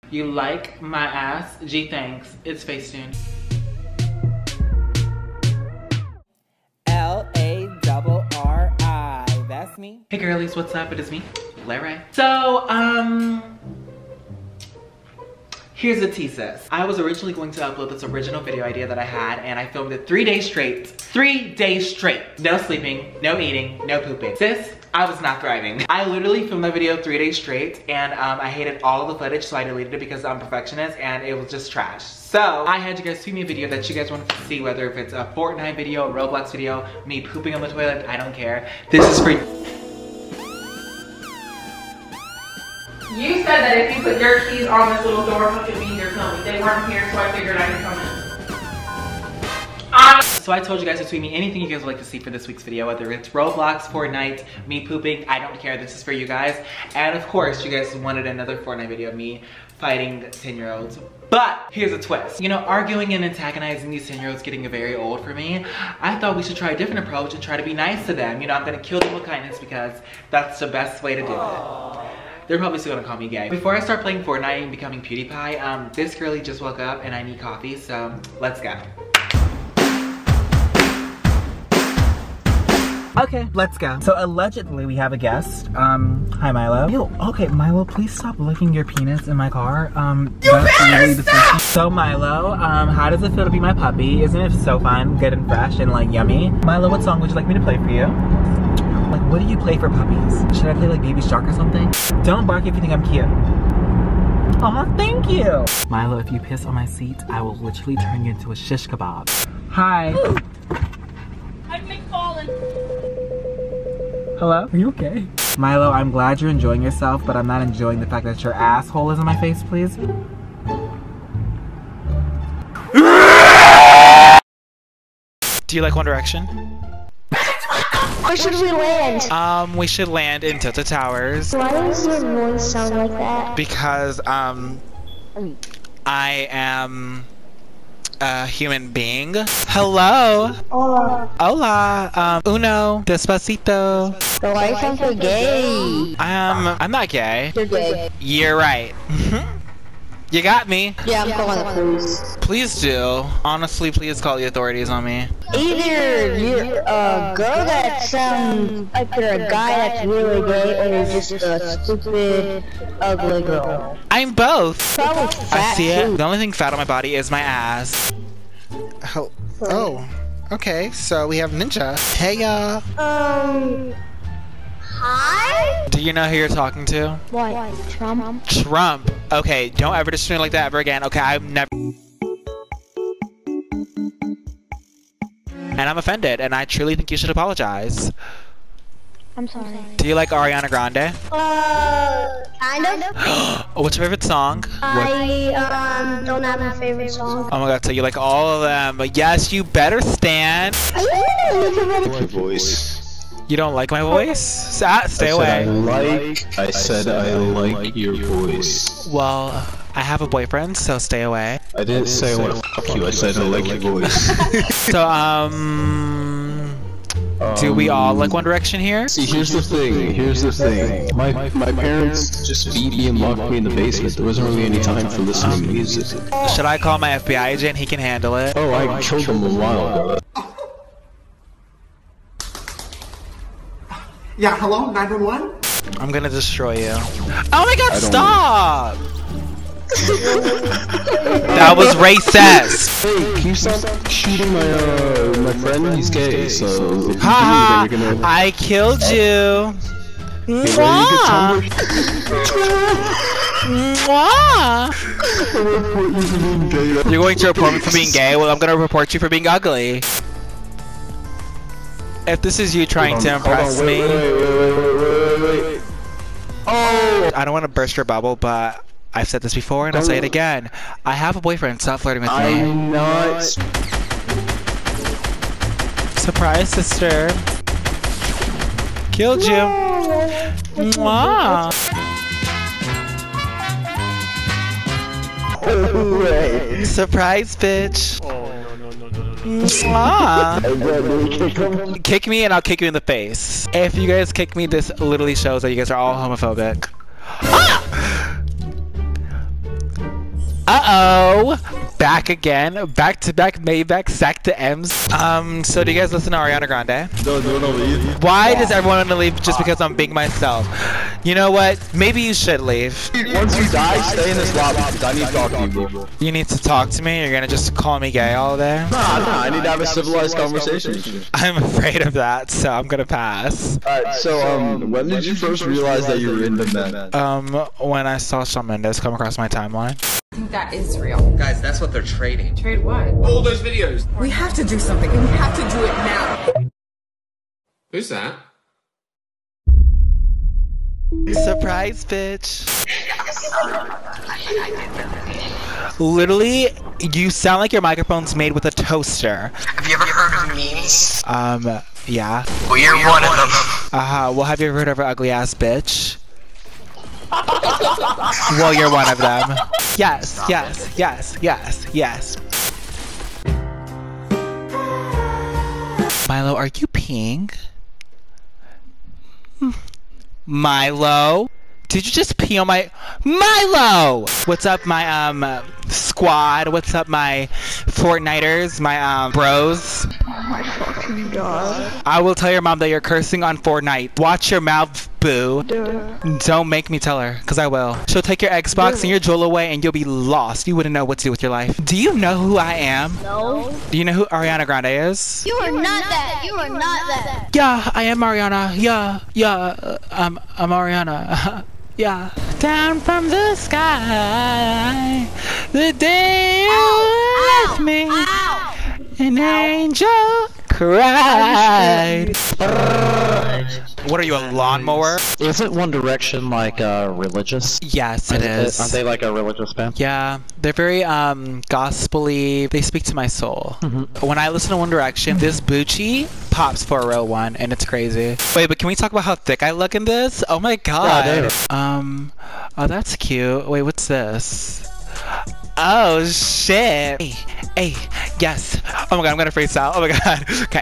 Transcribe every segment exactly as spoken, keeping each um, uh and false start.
You like my ass? Gee, thanks. It's Facetune. L A R R I. That's me. Hey girlies, what's up? It is me, Larry. So, um... here's the thesis. I was originally going to upload this original video idea that I had, and I filmed it three days straight. Three days straight. No sleeping, no eating, no pooping. Sis, I was not thriving. I literally filmed that video three days straight, and um, I hated all of the footage, so I deleted it because I'm a perfectionist, and it was just trash. So, I had you guys tweet me a video that you guys wanted to see, whether if it's a Fortnite video, a Roblox video, me pooping on the toilet, I don't care. This is for You said that if you put your keys on this little door hook, it means you're coming. They weren't here, so I figured I could come in. Um, so I told you guys to tweet me anything you guys would like to see for this week's video, whether it's Roblox, Fortnite, me pooping, I don't care, this is for you guys. And of course, you guys wanted another Fortnite video of me fighting ten year olds. But here's a twist. You know, arguing and antagonizing these ten year olds getting very old for me. I thought we should try a different approach and try to be nice to them. You know, I'm gonna kill them with kindness because that's the best way to do it. They're probably still gonna call me gay. Before I start playing Fortnite and becoming PewDiePie, um, this girlie just woke up and I need coffee, so let's go. Okay, let's go. So allegedly we have a guest. Um, hi Milo. Yo, okay, Milo, please stop licking your penis in my car. Um, you better stop! So Milo, um, how does it feel to be my puppy? Isn't it so fun, good and fresh and like yummy? Milo, what song would you like me to play for you? Like, what do you play for puppies? Should I play like Baby Shark or something? Don't bark if you think I'm cute. Aw, thank you. Milo, if you piss on my seat, I will literally turn you into a shish kebab. Hi. I've McFallen. Hello? Are you okay? Milo, I'm glad you're enjoying yourself, but I'm not enjoying the fact that your asshole is in my face, please. Do you like One Direction? Where should we land? Um, we should land in Tilted Towers. Why does your voice sound like that? Because, um, I am a human being. Hello. Hola. Hola. Um, uno. Despacito. So why you sound so gay? Um, I'm not gay. You're gay. You're right. You got me. Yeah, I'm calling the police. Please do. Honestly, please call the authorities on me. Either you're a girl that sounds like you're a guy that's really gay, or you're just a stupid, ugly girl. I'm both. Probably fat I see it. too. The only thing fat on my body is my ass. Oh. Oh. Okay, so we have Ninja. Hey, y'all. Um... Hi? Do you know who you're talking to? What? Trump? Trump. Okay, don't ever disrespect me like that ever again. Okay, I'm never. And I'm offended, and I truly think you should apologize. I'm sorry. Do you like Ariana Grande? Uh, kind of. What's your favorite song? I, um, don't have a favorite song. Oh my god, so you like all of them. But yes, you better stand. Are you gonna My voice. You don't like my voice? Sa stay I away. Said I like. I said I like your voice. Well, I have a boyfriend, so stay away. I didn't say I want to fuck you. I said I like your voice. So, um... do we all like One Direction here? See, here's the thing. Here's the thing. My my parents just beat me and locked me in the basement. There wasn't really any time for listening to music. Should I call my F B I agent? He can handle it. Oh, I killed them a while ago. Yeah, hello, nine one one? I'm gonna destroy you. Oh my god, stop! That was racist! Hey, can you stop shooting my uh my friend? He's gay, so if you Haha! do, then you're gonna. I killed you! Hey, Mwah! Mwah! You're going to report me for being gay? Well, I'm gonna report you for being ugly. If this is you trying to impress me, oh, I don't want to burst your bubble, but I've said this before and I'll say it again. I have a boyfriend. Stop flirting with me. I'm not. Surprise, sister. Killed you. Mwah. Surprise, bitch. Mwah. Kick me and I'll kick you in the face. If you guys kick me, this literally shows that you guys are all homophobic. Ah! Uh-oh! Back again. Back to back Maybach, sack to M's. Um, so do you guys listen to Ariana Grande? No, no, no, leave. Why does everyone want to leave just because I'm being myself? You know what? Maybe you should leave. Once you die, stay in this lobby, because I need to talk to you, bro. You need to talk to me? You're gonna just call me gay all day? Nah, nah, I need to have a civilized conversation with you. I'm afraid of that, so I'm gonna pass. Alright, so, um, when did you first realize that you were into men? Um, when I saw Shawn Mendes come across my timeline. I think that is real. Guys, that's what they're trading. Trade what? All those videos. We have to do something, and we have to do it now. Who's that? Surprise, bitch. Literally, you sound like your microphone's made with a toaster. Have you ever heard of memes? Um, yeah. Well, you're one of them. Uh-huh, well, have you ever heard of an ugly ass bitch? Well, you're one of them. Yes, yes, yes, yes, yes. Milo, are you peeing? Milo? Did you just pee on my... Milo! What's up, my, um, squad? What's up, my Fortniters? My, um, bros? Oh my fucking god. I will tell your mom that you're cursing on Fortnite. Watch your mouth, boo. Duh. Don't make me tell her, because I will. She'll take your Xbox and your jewel away and you'll be lost. You wouldn't know what to do with your life. Do you know who I am? No. Do you know who Ariana Grande is? You are not that. You are not that. Yeah, I am Ariana. Yeah, yeah, uh, I'm, I'm Ariana. Yeah. Down from the sky, the day you left me, an angel cried. What are you, a lawnmower? Isn't One Direction like uh, religious? Yes, it is. Aren't they like a religious band? Yeah, they're very um gospel-y. They speak to my soul. Mm-hmm. When I listen to One Direction, this Bucci pops for a real one, and it's crazy. Wait, but can we talk about how thick I look in this? Oh my god. Yeah, um, oh, that's cute. Wait, what's this? Oh shit. Hey, hey, yes. Oh my god, I'm gonna freestyle. Oh my god. Okay.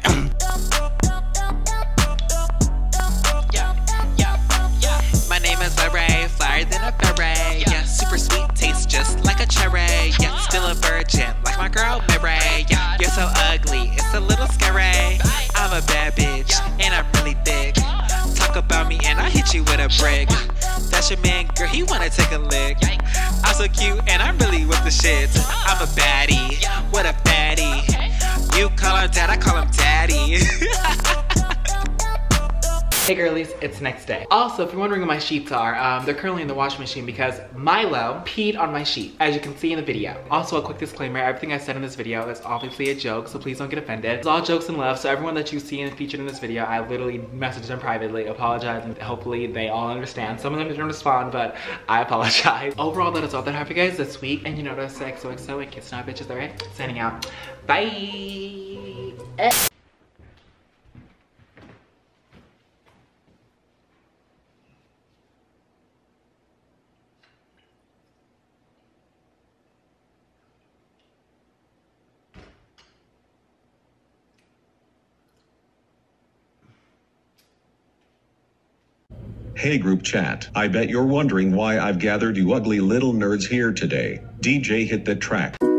My name is Ray, flyer than a beret. Yeah, super sweet, tastes just like a cherry. Yeah, still a virgin, like my girl Mary. Yeah, you're so ugly, it's a little scary. I'm a bad bitch, and I'm really thick. Talk about me and I hit you with a brick. That's your man, girl, he wanna take a lick. I'm so cute and I'm really with the shit. I'm a baddie, what a fatty. You call him dad, I call him daddy. Hey girlies, it's next day. Also, if you're wondering where my sheets are, um, they're currently in the washing machine because Milo peed on my sheet, as you can see in the video. Also, a quick disclaimer, everything I said in this video is obviously a joke, so please don't get offended. It's all jokes and love, so everyone that you see and featured in this video, I literally messaged them privately, apologize, and hopefully they all understand. Some of them didn't respond, but I apologize. Overall, that is all that I have for you guys this week, and you know that's X O X O and kiss now bitches, alright? Signing out. Bye! Hey group chat, I bet you're wondering why I've gathered you ugly little nerds here today. D J hit that track.